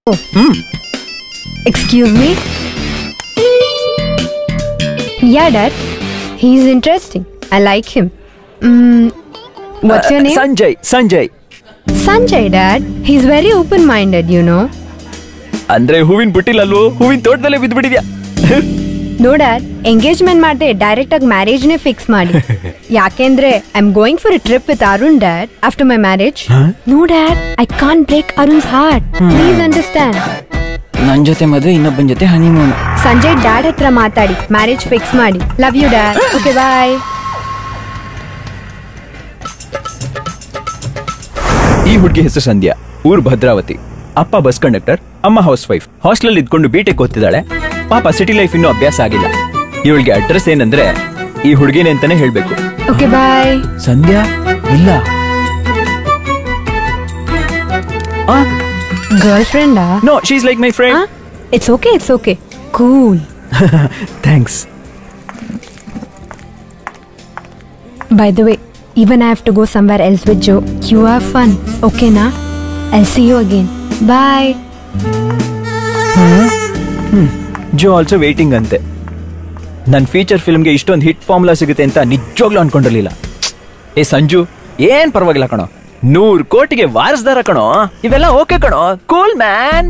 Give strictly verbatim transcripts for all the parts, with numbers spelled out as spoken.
Hmm. Excuse me? Yeah, Dad. He's interesting. I like him. Mm, what's uh, your name? Sanjay. Sanjay. Sanjay, Dad. He's very open-minded, you know. ಅಂದ್ರೆ ಹೂವಿನ ಬುಟ್ಟಿಲಲ್ವೋ ಹೂವಿನ ತೋಟದಲ್ಲೇ ಬಿದ್ದುಬಿಟ್ಟಿದ್ಯಾ? No, Dad. Engagement ಮಾಡ್ದೆ direct ಆಗಿ marriage ನೇ fix ಮಾಡಿ. ಯಾಕೆಂದ್ರೆ I am going for a trip with Arun, Dad, after my marriage. No, Dad. I can't break Arun's heart. Please understand. ನನ್ನ ಜೊತೆ ಮದುವೆ, ಇನ್ನೊಬ್ಬನ ಜೊತೆ ಹನಿಮೂನ್. ಸಂಜಯ್ ಡ್ಯಾಡ್ ಹತ್ರ ಮಾತಾಡಿ ಮ್ಯಾರೇಜ್ ಫಿಕ್ಸ್ ಮಾಡಿ. Love you, Dad. Okay, bye. ಈ ಹುಡುಗಿ ಹೆಸರು ಸಂಧ್ಯಾ, ಊರ್ ಭದ್ರಾವತಿ. ಅಪ್ಪ ಬಸ್ ಕಂಡಕ್ಟರ್, ಅಮ್ಮ ಹೌಸ್ ವೈಫ್. ಹಾಸ್ಟೆಲ್ ಇದ್ಕೊಂಡು ಬಿಟೆಕ್ ಓದ್ತಿದ್ದಾಳೆ. ಪಾಪ ಸಿಟಿ ಲೈಫ್ ಇನ್ನೂ ಅಭ್ಯಾಸ ಆಗಿಲ್ಲ. ಇವಳಿಗೆ ಅಡ್ರೆಸ್ ಏನಂದ್ರೆ ಈ ಹುಡುಗಿನೇ ಅಂತಾನೆ ಹೇಳ್ಬೇಕು. Okay, bye. ಸಂಧ್ಯಾ ಇಲ್ಲ. Girlfriend? No, she is like my friend. It's okay, it's okay. Cool. Thanks. By the way, even I have to go somewhere else with Joe. You have fun, okay na? I'll see you again. Bye. Hmm. Joe also waiting ante. ನನ್ನ feature ಫಿಲ್ಮ್ಗೆ ಇಷ್ಟೊಂದು hit formula ಸಿಗುತ್ತೆ ಅಂತ ನಿಜವಾಗ್ಲೂ ಅನ್ಕೊಂಡಿರ್ಲಿಲ್ಲ. ಏ ಸಂಜು, ಏನ್ ಪರವಾಗಿಲ್ಲ ಕಣೋ, ನೂರ್ ಕೋಟಿಗೆ ವಾರಸ್ದಾರ ಕಣೋ, ಇವೆಲ್ಲ ಓಕೆ ಕಣೋ, cool man.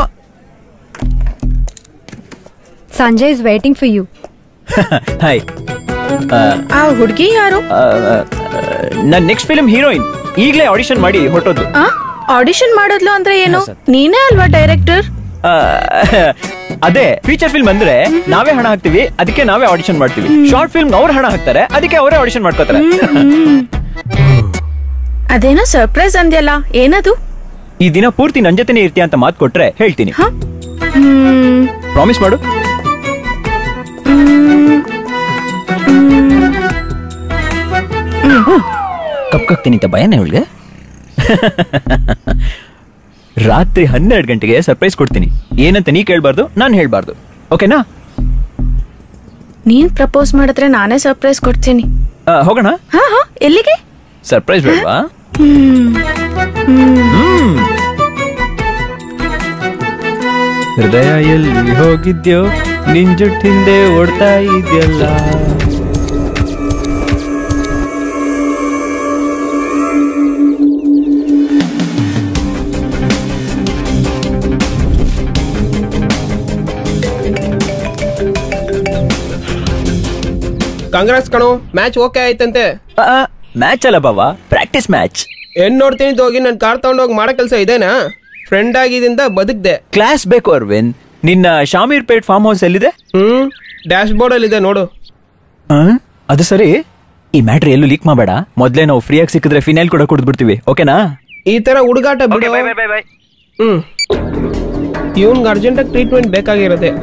Sanjay is waiting for you. Hi. ಆ ಹುಡುಗಿ ಯಾರು? ನನ್ನ ನೆಕ್ಸ್ಟ್ ಫಿಲ್ಮ್ ಹೀರೋಯಿನ್. ಈಗಲೇ ಆಡಿಷನ್ ಮಾಡಿ ಹೊರಟೋದು. ಆಡಿಷನ್ ಮಾಡೋದ್ಲು ಅಂದ್ರೆ ಏನು? ನೀನೇ ಅಲ್ವಾ ಡೈರೆಕ್ಟರ್? ಅದೇ ಫೀಚರ್ ಫಿಲ್ಮ್ ಅಂದ್ರೆ ನಾವೇ ಹಣ ಹಾಕ್ತಿವಿ, ಅದಕ್ಕೆ ನಾವೇ ಆಡಿಷನ್ ಮಾಡ್ತೀವಿ. ಶಾರ್ಟ್ ಫಿಲ್ಮ್ ಅವ್ರು ಹಣ ಹಾಕ್ತಾರೆ, ಅದಕ್ಕೆ ಅವರೇ ಆಡಿಷನ್ ಮಾಡ್ಕೋತಾರೆ. ಅದೇನೋ ಸರ್ಪ್ರೈಸ್ ಅಂದ್ಯಲ್ಲ, ಏನದು? ಈ ದಿನ ಪೂರ್ತಿ ನನ್ ಜೊತೆನೇ ಇರ್ತೀಯ ಅಂತ ಮಾತು ಕೊಟ್ರೆ ಹೇಳ್ತೀನಿ. ಪ್ರಾಮಿಸ್ ಮಾಡು. ಕಪ್ ಕಕ್ತೀನಿ ಅಂತ ಭಯನೇ ಅವಳಿಗೆ. ರಾತ್ರಿ ಹನ್ನೆರಡು ಗಂಟೆಗೆ ಸರ್ಪ್ರೈಸ್ ಕೊಡ್ತೀನಿ. ಏನಂತ ನೀ ಕೇಳ್ಬಾರ್ದು, ನಾನು ಹೇಳ್ಬಾರ್ದು, ಓಕೆನಾ? ನೀನ್ ಪ್ರಪೋಸ್ ಮಾಡಿದ್ರೆ ನಾನೇ ಸರ್ಪ್ರೈಸ್ ಕೊಡ್ತೀನಿ. ಹೋಗೋಣ? ಹಾ ಹಾ. ಎಲ್ಲಿಗೆ? ಸರ್ಪ್ರೈಸ್ ಬೇಡವಾ? ಹೃದಯ ಎಲ್ಲಿ ಹೋಗಿದ್ಯೋ, ನಿನ್ ಜುಟ್ ಹಿಂದೆ ಓಡ್ತಾ ಇದೆಯಲ್ಲ. ಕಾಂಗ್ರೆಸ್ ಕಣೋ, ಮ್ಯಾಚ್ ಓಕೆ ಆಯ್ತಂತೆ. ಮ್ಯಾಚ್ ಅಲ್ಲ ಬಾವಾ, ಪ್ರಾಕ್ಟೀಸ್ ಮ್ಯಾಚ್. ಏನ್ ನೋಡ್ತೀನಿ ಹೋಗಿ ನನ್ ಕಾರ್ ತಗೊಂಡೋಗಿ ಮಾಡೋ ಕೆಲಸ ಇದೇನಾ? ಫ್ರೆಂಡ್ ಆಗಿದಿಂದ ಬದುಕ್ದೆ. ಕ್ಲಾಸ್ ಬೇಕು ಅರ್ವಿನ್. ನಿನ್ನ ಶಾಮೀರ್ ಪೇಟ್ ಫಾರ್ಮ್ ಹೌಸ್ ಎಲ್ಲಿದೆ? ಹ್ಮ್, ಡ್ಯಾಶ್ ಬೋರ್ಡ್ ಅಲ್ಲಿ ಇದೆ ನೋಡು. ಅದು ಸರಿ, ಈ ಮ್ಯಾಟ್ರ್ ಎಲ್ಲೂ ಲೀಕ್ ಮಾಡಬೇಡ. ಮೊದ್ಲೇ ನಾವು ಫ್ರೀ ಆಗಿ ಸಿಕ್ಕಿದ್ರೆ ಫಿನೈಲ್ ಕೂಡ ಕುಡಿದು ಬಿಡ್ತೀವಿ, ಓಕೆನಾ? ಈ ತರ ಹುಡುಗಾಟ ಬಿಡು. ಹ್ಮ್, ಇವನ್ಗೆ ಅರ್ಜೆಂಟ್ ಆಗಿ ಟ್ರೀಟ್ಮೆಂಟ್ ಬೇಕಾಗಿರುತ್ತೆ.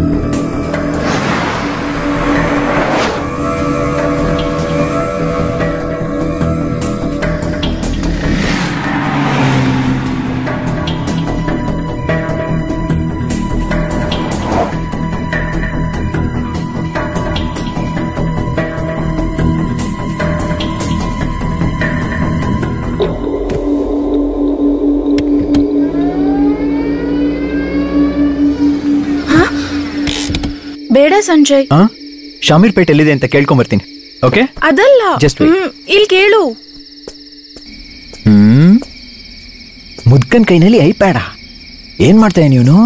ಬೇಡ ಸಂಜಯ್. ಶಾಮೀರ್ ಪೇಟ್ ಎಲ್ಲಿದೆ ಅಂತ ಕೇಳ್ಕೊಂಬರ್ತೀನಿ, ಓಕೆ? ಅದಲ್ಲ, ಜಸ್ಟ್ ಇಲ್ಲಿ ಕೇಳು. ಹ್ಮ್, ಮುದ್ಕನ್ ಕೈನಲ್ಲಿ ಐಪ್ಯಾಡ. ಏನ್ ಮಾಡ್ತೇನೆ ನೀನು?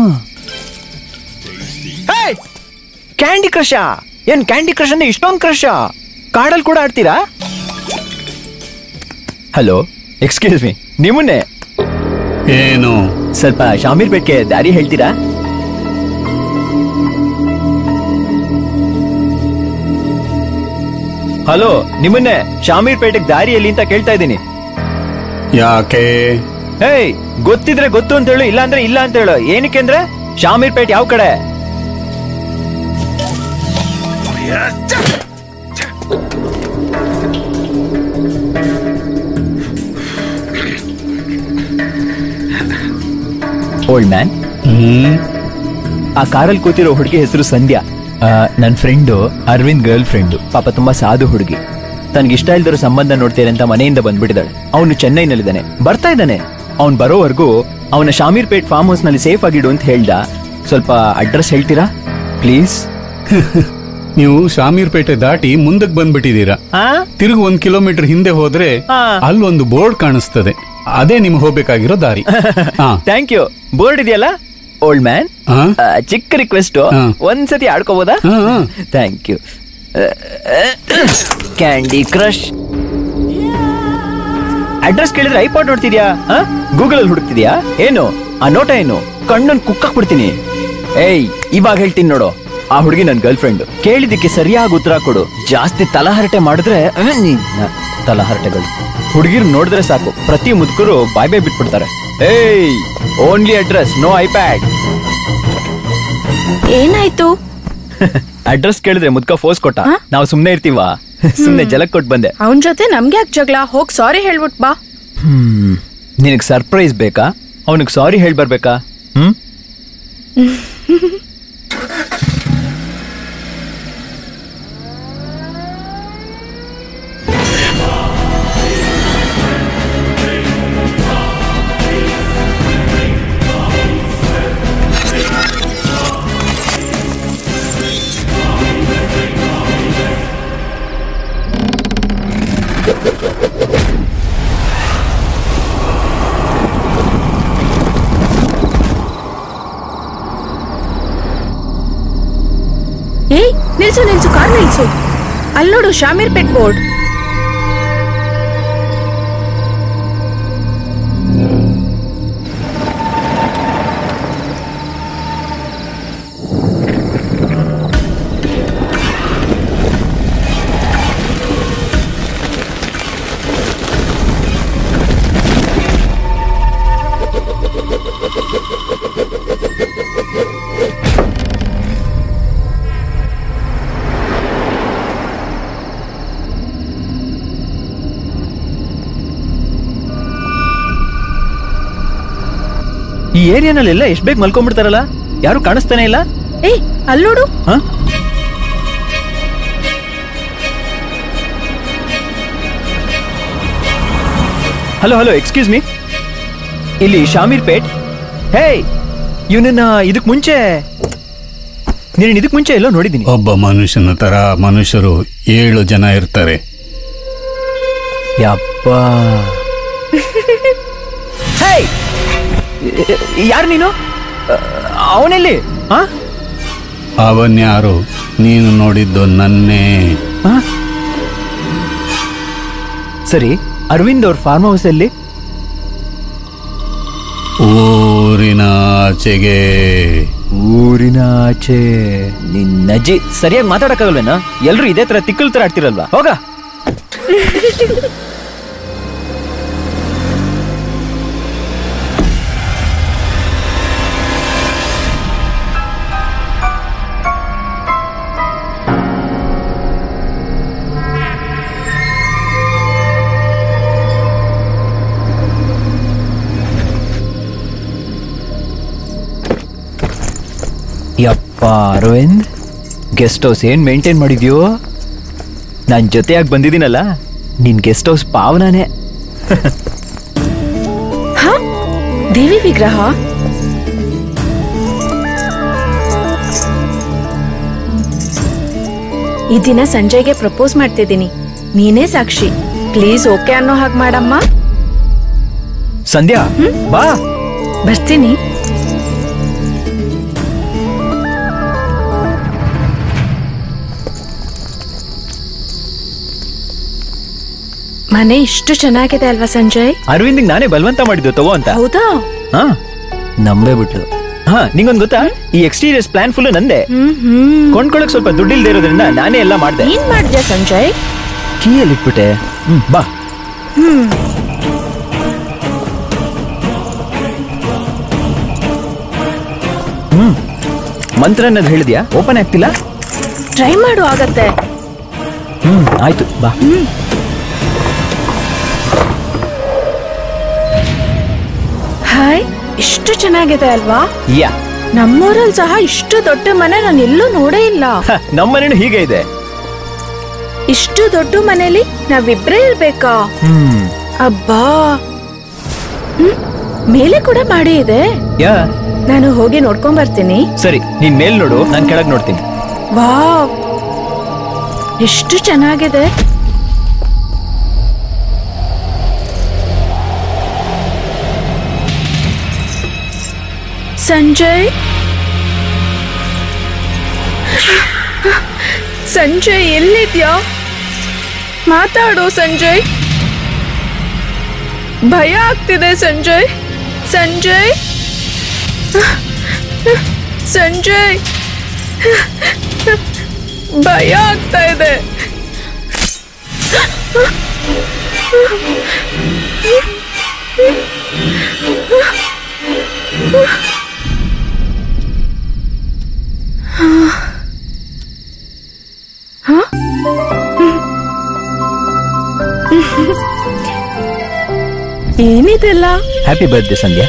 Candy crush? ಏನ್ ಕ್ಯಾಂಡಿ ಕ್ರಶ್ ಅಂದ್ರೆ ಇಷ್ಟೊಂದು ಕ್ರಶ? ಕಾಡಲ್ಲಿ ಕೂಡ ಆಡ್ತೀರಾ? ಹಲೋ, ಎಕ್ಸ್ಕ್ಯೂಸ್ ಮೀ, ನಿಮ್ಮನ್ನೇ. ಏನು? ಸ್ವಲ್ಪ ಶಾಮೀರ್ ಪೇಟ್ಗೆ ದಾರಿ ಹೇಳ್ತೀರಾ? ಹಲೋ, ನಿಮ್ಮನ್ನೇ. ಶಾಮೀರ್ ಪೇಟೆಗೆ ದಾರಿ ಎಲ್ಲಿ ಅಂತ ಕೇಳ್ತಾ ಇದ್ದೀನಿ. ಯಾಕೆ? ಹೇಯ್, ಗೊತ್ತಿದ್ರೆ ಗೊತ್ತು ಅಂತ ಹೇಳು, ಇಲ್ಲ ಅಂದ್ರೆ ಇಲ್ಲ ಅಂತ ಹೇಳು. ಏನಕ್ಕೆ ಅಂದ್ರೆ ಶಾಮೀರ್ ಪೇಟೆ ಯಾವ ಕಡೆ? ಓಲ್ಡ್ ಮ್ಯಾನ್, ಆ ಕಾರಲ್ಲಿ ಕೂತಿರೋ ಹುಡುಗಿ ಹೆಸರು ಸಂಧ್ಯಾ. ನನ್ನ ಫ್ರೆಂಡು ಅರವಿಂದ್ ಗರ್ಲ್ ಫ್ರೆಂಡು. ಪಾಪ ತುಂಬಾ ಸಾಧು ಹುಡುಗಿ. ತನ್ಗೆ ಇಷ್ಟ ಇಲ್ದಿರೋ ಸಂಬಂಧ ನೋಡ್ತೀರ ಅಂತ ಮನೆಯಿಂದ ಬಂದ್ಬಿಟ್ಟಿದ್ದಾಳೆ. ಅವನು ಚೆನ್ನೈನಲ್ಲಿದ್ದಾನೆ, ಬರ್ತಾ ಇದ್ದಾನೆ. ಅವ್ನು ಬರೋವರೆಗೂ ಅವನ ಶಾಮೀರ್ ಪೇಟ್ ಫಾರ್ಮ್ ಹೌಸ್ ನಲ್ಲಿ ಸೇಫ್ ಆಗಿಡು ಅಂತ ಹೇಳ್ದ. ಸ್ವಲ್ಪ ಅಡ್ರೆಸ್ ಹೇಳ್ತೀರಾ ಪ್ಲೀಸ್? ನೀವು ಶಾಮೀರ್ ಪೇಟೆ ದಾಟಿ ಮುಂದಕ್ಕೆ ಬಂದ್ಬಿಟ್ಟಿದ್ದೀರಾ. ತಿರುಗು ಒಂದ್ ಕಿಲೋಮೀಟರ್ ಹಿಂದೆ ಹೋದ್ರೆ ಅಲ್ಲೊಂದು ಬೋರ್ಡ್ ಕಾಣಿಸ್ತದೆ, ಅದೇ ನಿಮ್ಗೆ ಹೋಗ್ಬೇಕಾಗಿರೋ ದಾರಿ. Thank you. ಬೋರ್ಡ್ ಇದೆಯಲ್ಲ ಓಲ್ಡ್ ಮ್ಯಾನ್, ಚಿಕ್ಕ ರಿಕ್ವೆಸ್ಟ್, ಒಂದ್ಸತಿ ಆಡ್ಕೋಬೋದಾ? Thank you. Candy crush. Address ಕೇಳಿದ್ರೆ ಐಪಾಡ್ ನೋಡ್ತಿದ್ಯಾ? ಗೂಗಲ್ ಅಲ್ಲಿ ಹುಡುಕ್ತಿದ್ಯಾ ಏನು? ಆ ನೋಟ ಏನು? ಕಣ್ಣನ್ ಕುಕ್ಕಕ್ ಬಿಡ್ತೀನಿ. ಏಯ್, ಇವಾಗ ಹೇಳ್ತೀನಿ ನೋಡು, ಆ ಹುಡುಗಿ ನನ್ ಗರ್ಲ್ ಫ್ರೆಂಡ್. ಕೇಳಿದಕ್ಕೆ ಸರಿಯಾಗಿ ಉತ್ತರ ಕೊಡು. ಜಾಸ್ತಿ ತಲಹರಟೆ ಮಾಡಿದ್ರೆ ತಲಹರಟೆಗಳು. ಹುಡುಗಿರ್ ನೋಡಿದ್ರೆ ಸಾಕು, ಪ್ರತಿ ಮುದುಕರು ಬಾಯ್ ಬಾಯ್ ಬಿಟ್ಬಿಡ್ತಾರೆ. ಏಯ್, ಓನ್ಲಿ ಅಡ್ರೆಸ್, ನೋ ಐಪ್ಯಾಡ್. ಏನಾಯ್ತು? ಅಡ್ರೆಸ್ ಕೇಳಿದ್ರೆ ಮುದ್ಕ ಫೋರ್ಸ್ ಕೊಟ್ಟ. ನಾವು ಸುಮ್ನೆ ಇರ್ತೀವಾ? ಸುಮ್ನೆ ಜಲಕ್ ಕೊಟ್ಟು ಬಂದೆ. ಅವನ್ ಜೊತೆ ನಮ್ಗೆ ಯಾಕೆ ಜಗಳ? ಹೋಗ್ ಸಾರಿ ಹೇಳ್ಬಿಟ್ ಬಾ. ಹ್ಮ್ ನಿನಗ್ ಸರ್ಪ್ರೈಸ್ ಬೇಕಾ? ಅವನಿಗೆ ಸಾರಿ ಹೇಳ್ಬರ್ಬೇಕಾ? ಹ್ಮ್ ಏಯ್, ನಿಲ್ಸು ನಿಲ್ಸು, ಕಾರ್ ನಿಲ್ಸು. ಅಲ್ಲಿ ನೋಡು, ಶಾಮೀರ್ ಪೇಟ್ ಬೋರ್ಡ್. ಈ ಏರಿಯಾನಲ್ಲೆಲ್ಲ ಎಷ್ಟ್ ಬೇಗ ಮಲ್ಕೊಂಡ್ಬಿಡ್ತಾರಲ್ಲ, ಯಾರು ಕಾಣಿಸ್ತಾನೆ ಇಲ್ಲ. ಏಯ್, ಅಲ್ಲಿ ನೋಡು. ಹಲೋ ಹಲೋ, ಎಕ್ಸ್ಕ್ಯೂಸ್ ಮೀ, ಇಲ್ಲಿ ಶಾಮೀರ್ ಪೇಟ್. ಹೇ, ಇವನನ್ನ ಇದಕ್ ಮುಂಚೆ ನೀನು ಇದಕ್ ಮುಂಚೆ ಎಲ್ಲೋ ನೋಡಿದ್ದೀನಿ. ಒಬ್ಬ ಮನುಷ್ಯನ ತರ ಮನುಷ್ಯರು ಏಳು ಜನ ಇರ್ತಾರೆ. ಯಪ್ಪ, ಯಾರು ನೀನು? ಅವನೆಲ್ಲಿ? ಅವನ್ಯಾರು? ನೀನು ನೋಡಿದ್ದು ನನ್ನೇ. ಸರಿ, ಅರವಿಂದ್ ಅವ್ರ ಫಾರ್ಮ್ ಹೌಸ್ ಅಲ್ಲಿ? ಊರಿನ ಆಚೆಗೆ. ಊರಿನ ಆಚೆ? ನಿನ್ನಜ್ಜಿ ಸರಿಯಾಗಿ ಮಾತಾಡಕ್ಕಾಗಲ್ವೇನಾ? ಎಲ್ರು ಇದೇ ತರ ತಿಕ್ಕಲ್ ತರ ಆಡ್ತಿರಲ್ವಾ? ಹೋಗ. ಯಪ್ಪ ಅರವಿಂದ್, ಗೆಸ್ಟ್ ಹೌಸ್ ಏನ್ ಮೇಂಟೈನ್ ಮಾಡಿದ್ಯೋ? ನಾನ್ ಜೊತೆಯಾಗಿ ಬಂದಿದ್ದೀನಲ್ಲ, ನಿನ್ ಗೆಸ್ಟ್ ಹೌಸ್ ಪಾವನಾನೇ. ದೇವಿ ವಿಗ್ರಹ? ಈ ದಿನ ಸಂಜಯ್ಗೆ ಪ್ರಪೋಸ್ ಮಾಡ್ತಿದ್ದೀನಿ, ನೀನೇ ಸಾಕ್ಷಿ. ಪ್ಲೀಸ್ ಓಕೆ ಅನ್ನೋ ಹಾಗೆ ಮಾಡಮ್ಮ. ಸಂಧ್ಯಾ, ಬಾ. ಬರ್ತೀನಿ. ಮನೆ ಇಷ್ಟು ಚೆನ್ನಾಗಿದೆ ಅಲ್ವಾ ಸಂಜಯ್? ಅರವಿಂದ್ ನಾನೇ ಬಲವಂತ ಮಾಡಿದ್ದು ತಗೋ ಅಂತ. ಹೌದಾ? ಹಾ, ನಂಬೇ ಬಿಟ್ಲು. ಹಾ, ನಿಂಗೊಂದ್ ಗೊತ್ತಾ, ಈ ಎಕ್ಸ್ಟೀರಿಯರ್ಸ್ ಪ್ಲಾನ್ ಫುಲ್ ನಂದೆ. ಕೊಂಡ್ಕೊಳಕ್ ಸ್ವಲ್ಪ ದುಡ್ಡಿಲ್ದೇ ಇರೋದ್ರಿಂದ ನಾನೇ ಎಲ್ಲ ಮಾಡ್ದೆ. ಏನ್ ಮಾಡಿದ್ಯಾ ಸಂಜಯ್? ಕೀಯಲ್ಲಿ ಇಟ್ಬಿಟ್ಟೆ. ಹ್ಮ್, ಬಾ. ಹ್ಮ್ ಹ್ಮ್ ಮಂತ್ರ ಅನ್ನೋದು ಹೇಳಿದ್ಯಾ? ಓಪನ್ ಆಗ್ತಿಲ್ಲ. ಟ್ರೈ ಮಾಡು, ಆಗತ್ತೆ. ಹ್ಮ್ ಆಯ್ತು, ಬಾ. ಹಾಯ್, ಇಷ್ಟು ಚೆನ್ನಾಗಿದೆ ಅಲ್ವಾ? ಯಾ, ನಮ್ಮೂರಲ್ಲಿ ಸಹ ಇಷ್ಟು ದೊಡ್ಡ ಮನೆ ನಾನು ಎಲ್ಲೂ ನೋಡೇ ಇಲ್ಲ. ನಮ್ಮನೇನು ಹೀಗೆ ಇದೆ. ಇಷ್ಟು ದೊಡ್ಡ ಮನೇಲಿ ನಾವಿಬ್ರೇ ಇರ್ಬೇಕಾ? ಹ್ಮ್ ಅಬ್ಬಾ. ಹ್ಮ್ ಮೇಲೆ ಕೂಡ ಮಾಡಿ ಇದೆ. ಯಾ ನಾನು ಹೋಗಿ ನೋಡ್ಕೊಂಡ್ ಬರ್ತೀನಿ. ಸರಿ, ನೀನ್ ಮೇಲ್ ನೋಡು, ನಾನ್ ಕೆಳಗ್ ನೋಡ್ತೀನಿ. ವಾವ್, ಎಷ್ಟು ಚೆನ್ನಾಗಿದೆ. ಸಂಜಯ್, ಸಂಜಯ್ ಎಲ್ಲಿದ್ಯಾ? ಮಾತಾಡು ಸಂಜಯ್, ಭಯ ಆಗ್ತಿದೆ ಸಂಜಯ್. ಸಂಜಯ್, ಸಂಜಯ್, ಭಯ ಆಗ್ತಾ ಇದೆ. ಏನಿದೆಲ್ಲ? ಹ್ಯಾಪಿ ಬರ್ತ್ಡೇ ಸಂಧ್ಯಾ.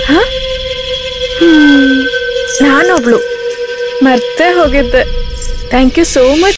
ನಾನೊಬ್ಳು ಮರ್ತೇ ಹೋಗಿದ್ದೆ. Thank you so much.